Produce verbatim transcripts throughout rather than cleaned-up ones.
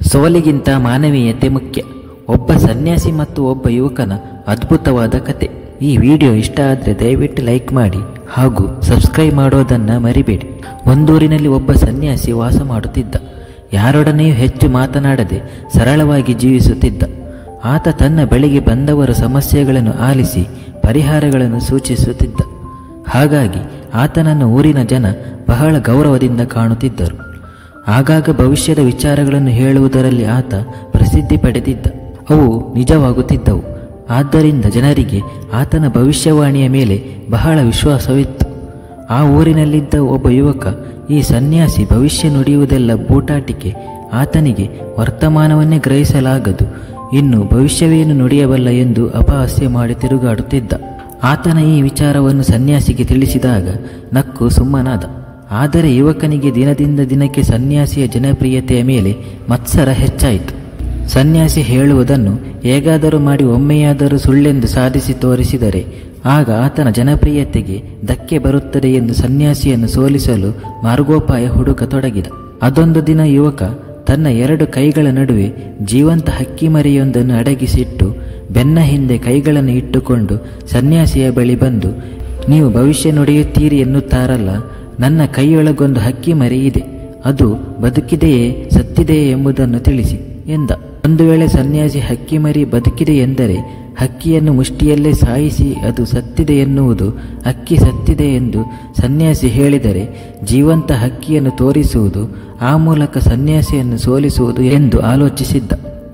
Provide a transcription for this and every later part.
ಸೋಲಿಗಿಂತ ಮಾನವೀಯತೆ ಮುಖ್ಯ. ಒಬ್ಬ ಸನ್ಯಾಸಿ ಮತ್ತು ಒಬ್ಬ ಯುವಕನ ಅದ್ಭುತವಾದ ಕತೆ. ಈ ವಿಡಿಯೋ ಇಷ್ಟ ಆದರೆ ದಯವಿಟ್ಟು ಲೈಕ್ ಮಾಡಿ ಹಾಗೂ ಸಬ್ಸ್ಕ್ರೈಬ್ ಮಾಡೋದನ್ನು ಮರಿಬೇಡಿ. ಒಂದೂರಿನಲ್ಲಿ ಒಬ್ಬ ಸನ್ಯಾಸಿ ವಾಸ ಮಾಡುತ್ತಿದ್ದ. ಯಾರೊಡನೆಯೂ ಹೆಚ್ಚು ಮಾತನಾಡದೆ ಸರಳವಾಗಿ ಜೀವಿಸುತ್ತಿದ್ದ. ಆತ ತನ್ನ ಬಳಿಗೆ ಬಂದವರ ಸಮಸ್ಯೆಗಳನ್ನು ಆಲಿಸಿ ಪರಿಹಾರಗಳನ್ನು ಸೂಚಿಸುತ್ತಿದ್ದ. ಹಾಗಾಗಿ ಆತನನ್ನು ಊರಿನ ಜನ ಬಹಳ ಗೌರವದಿಂದ ಕಾಣುತ್ತಿದ್ದರು. ಆಗಾಗ ಭವಿಷ್ಯದ ವಿಚಾರಗಳನ್ನು ಹೇಳುವುದರಲ್ಲಿ ಆತ ಪ್ರಸಿದ್ಧಿ ಪಡೆದಿದ್ದ. ಅವು ನಿಜವಾಗುತ್ತಿದ್ದವು. ಆದ್ದರಿಂದ ಜನರಿಗೆ ಆತನ ಭವಿಷ್ಯವಾಣಿಯ ಮೇಲೆ ಬಹಳ ವಿಶ್ವಾಸವಿತ್ತು. ಆ ಊರಿನಲ್ಲಿದ್ದ ಒಬ್ಬ ಯುವಕ ಈ ಸನ್ಯಾಸಿ ಭವಿಷ್ಯ ನುಡಿಯುವುದೆಲ್ಲ ಬೂಟಾಟಿಕೆ, ಆತನಿಗೆ ವರ್ತಮಾನವನ್ನೇ ಗ್ರಹಿಸಲಾಗದು, ಇನ್ನು ಭವಿಷ್ಯವೇನು ನುಡಿಯಬಲ್ಲ ಎಂದು ಅಪಹಾಸ್ಯ ಮಾಡಿ ತಿರುಗಾಡುತ್ತಿದ್ದ. ಆತನ ಈ ವಿಚಾರವನ್ನು ಸನ್ಯಾಸಿಗೆ ತಿಳಿಸಿದಾಗ ನಕ್ಕು ಸುಮ್ಮನಾದ. ಆದರೆ ಯುವಕನಿಗೆ ದಿನದಿಂದ ದಿನಕ್ಕೆ ಸನ್ಯಾಸಿಯ ಜನಪ್ರಿಯತೆಯ ಮೇಲೆ ಮತ್ಸರ ಹೆಚ್ಚಾಯಿತು. ಸನ್ಯಾಸಿ ಹೇಳುವುದನ್ನು ಹೇಗಾದರೂ ಮಾಡಿ ಒಮ್ಮೆಯಾದರೂ ಸುಳ್ಳೆಂದು ಸಾಧಿಸಿ ತೋರಿಸಿದರೆ ಆಗ ಆತನ ಜನಪ್ರಿಯತೆಗೆ ಧಕ್ಕೆ ಬರುತ್ತದೆ ಎಂದು ಸನ್ಯಾಸಿಯನ್ನು ಸೋಲಿಸಲು ಮಾರ್ಗೋಪಾಯ ಹುಡುಕತೊಡಗಿದ. ಅದೊಂದು ದಿನ ಯುವಕ ತನ್ನ ಎರಡು ಕೈಗಳ ನಡುವೆ ಜೀವಂತ ಹಕ್ಕಿಮರಿಯೊಂದನ್ನು ಅಡಗಿಸಿಟ್ಟು ಬೆನ್ನ ಹಿಂದೆ ಕೈಗಳನ್ನು ಇಟ್ಟುಕೊಂಡು ಸನ್ಯಾಸಿಯ ಬಳಿ ಬಂದು, ನೀವು ಭವಿಷ್ಯ ನುಡಿಯುತ್ತೀರಿ ಎನ್ನುತ್ತಾರಲ್ಲ, ನನ್ನ ಕೈಯೊಳಗೊಂದು ಹಕ್ಕಿ ಮರಿ ಇದೆ, ಅದು ಬದುಕಿದೆಯೇ ಸತ್ತಿದೆಯೇ ಎಂಬುದನ್ನು ತಿಳಿಸಿ ಎಂದ. ಒಂದು ವೇಳೆ ಸನ್ಯಾಸಿ ಹಕ್ಕಿ ಮರಿ ಬದುಕಿದೆ ಎಂದರೆ ಹಕ್ಕಿಯನ್ನು ಮುಷ್ಟಿಯಲ್ಲೇ ಸಾಯಿಸಿ ಅದು ಸತ್ತಿದೆ ಎನ್ನುವುದು, ಹಕ್ಕಿ ಸತ್ತಿದೆ ಎಂದು ಸನ್ಯಾಸಿ ಹೇಳಿದರೆ ಜೀವಂತ ಹಕ್ಕಿಯನ್ನು ತೋರಿಸುವುದು, ಆ ಮೂಲಕ ಸನ್ಯಾಸಿಯನ್ನು ಸೋಲಿಸುವುದು ಎಂದು ಆಲೋಚಿಸಿದ್ದ.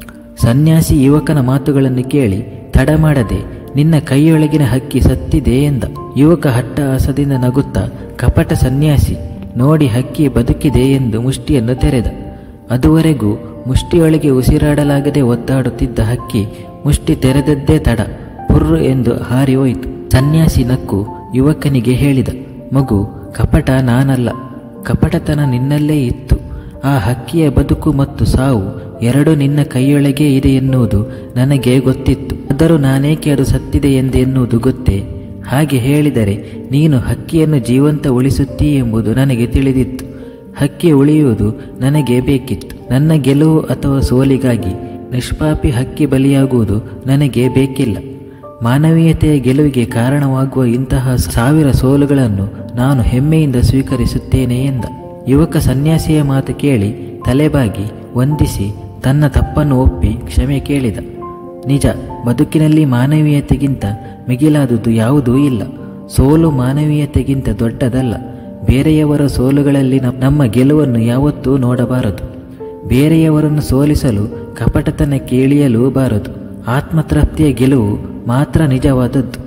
ಸನ್ಯಾಸಿ ಯುವಕನ ಮಾತುಗಳನ್ನು ಕೇಳಿ ತಡ ಮಾಡದೆ ನಿನ್ನ ಕೈಯೊಳಗಿನ ಹಕ್ಕಿ ಸತ್ತಿದೆ ಎಂದ. ಯುವಕ ಹಟ್ಟಹಾಸದಿಂದ ನಗುತ್ತಾ, ಕಪಟ ಸನ್ಯಾಸಿ, ನೋಡಿ ಹಕ್ಕಿ ಬದುಕಿದೆ ಎಂದು ಮುಷ್ಟಿಯನ್ನು ತೆರೆದ. ಅದುವರೆಗೂ ಮುಷ್ಟಿಯೊಳಗೆ ಉಸಿರಾಡಲಾಗದೆ ಒದ್ದಾಡುತ್ತಿದ್ದ ಹಕ್ಕಿ ಮುಷ್ಟಿ ತೆರೆದದ್ದೇ ತಡ ಪುರ್ರು ಎಂದು ಹಾರಿ ಹೋಯಿತು. ಸನ್ಯಾಸಿ ನಕ್ಕು ಯುವಕನಿಗೆ ಹೇಳಿದ, ಮಗು, ಕಪಟ ನಾನಲ್ಲ, ಕಪಟತನ ನಿನ್ನಲ್ಲೇ ಇತ್ತು. ಆ ಹಕ್ಕಿಯ ಬದುಕು ಮತ್ತು ಸಾವು ಎರಡೂ ನಿನ್ನ ಕೈಯೊಳಗೆ ಇದೆ ಎನ್ನುವುದು ನನಗೆ ಗೊತ್ತಿತ್ತು. ಆದರೂ ನಾನೇಕೆ ಅದು ಸತ್ತಿದೆ ಎಂದು ಎನ್ನುವುದು ಗೊತ್ತೇ? ಹಾಗೆ ಹೇಳಿದರೆ ನೀನು ಹಕ್ಕಿಯನ್ನು ಜೀವಂತ ಉಳಿಸುತ್ತೀ ಎಂಬುದು ನನಗೆ ತಿಳಿದಿತ್ತು. ಹಕ್ಕಿ ಉಳಿಯುವುದು ನನಗೆ ಬೇಕಿತ್ತು. ನನ್ನ ಗೆಲುವು ಅಥವಾ ಸೋಲಿಗಾಗಿ ನಿಷ್ಪಾಪಿ ಹಕ್ಕಿ ಬಲಿಯಾಗುವುದು ನನಗೆ ಬೇಕಿಲ್ಲ. ಮಾನವೀಯತೆಯ ಗೆಲುವಿಗೆ ಕಾರಣವಾಗುವ ಇಂತಹ ಸಾವಿರ ಸೋಲುಗಳನ್ನು ನಾನು ಹೆಮ್ಮೆಯಿಂದ ಸ್ವೀಕರಿಸುತ್ತೇನೆ ಎಂದ. ಯುವಕ ಸನ್ಯಾಸಿಯ ಮಾತು ಕೇಳಿ ತಲೆಬಾಗಿ ವಂದಿಸಿ ತನ್ನ ತಪ್ಪನ್ನು ಒಪ್ಪಿ ಕ್ಷಮೆ ಕೇಳಿದ. ನಿಜ, ಬದುಕಿನಲ್ಲಿ ಮಾನವೀಯತೆಗಿಂತ ಮಿಗಿಲಾದುದು ಯಾವುದೂ ಇಲ್ಲ. ಸೋಲು ಮಾನವೀಯತೆಗಿಂತ ದೊಡ್ಡದಲ್ಲ. ಬೇರೆಯವರ ಸೋಲುಗಳಲ್ಲಿ ನಮ್ಮ ಗೆಲುವನ್ನು ಯಾವತ್ತೂ ನೋಡಬಾರದು. ಬೇರೆಯವರನ್ನು ಸೋಲಿಸಲು ಕಪಟತನಕ್ಕೆ ಇಳಿಯಲೂಬಾರದು. ಆತ್ಮತೃಪ್ತಿಯ ಗೆಲುವು ಮಾತ್ರ ನಿಜವಾದದ್ದು.